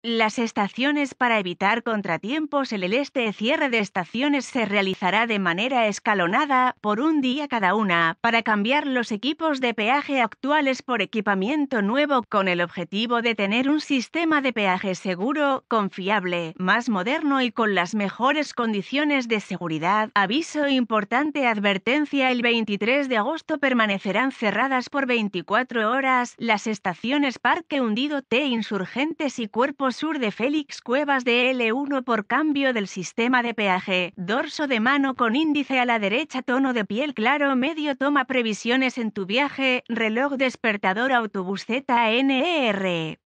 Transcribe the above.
Las estaciones para evitar contratiempos. Este cierre de estaciones se realizará de manera escalonada, por un día cada una, para cambiar los equipos de peaje actuales por equipamiento nuevo, con el objetivo de tener un sistema de peaje seguro, confiable, más moderno y con las mejores condiciones de seguridad. Aviso importante: advertencia: el 23 de agosto permanecerán cerradas por 24 horas las estaciones Parque Hundido T, Insurgentes y Cuerpo Sur de Félix Cuevas de L1 por cambio del sistema de peaje. Dorso de mano con índice a la derecha, tono de piel claro medio. Toma previsiones en tu viaje. Reloj despertador autobús ZNER.